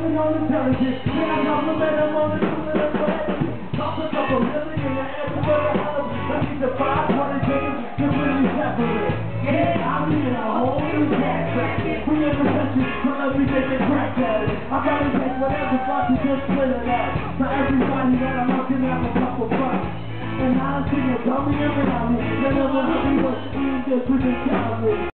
Working on intelligence, then I compliment them on the truth of the play. Talk a couple million in the air to the house. I need the 520 tickets to really separate. Yeah, I'm in a whole new gas bracket. We in the country, so let me take a crack at it. I gotta take whatever fuck to just split it up. So everybody that I'm looking at a couple bucks. And I see it coming around me. They never heard me, but we just with the calories.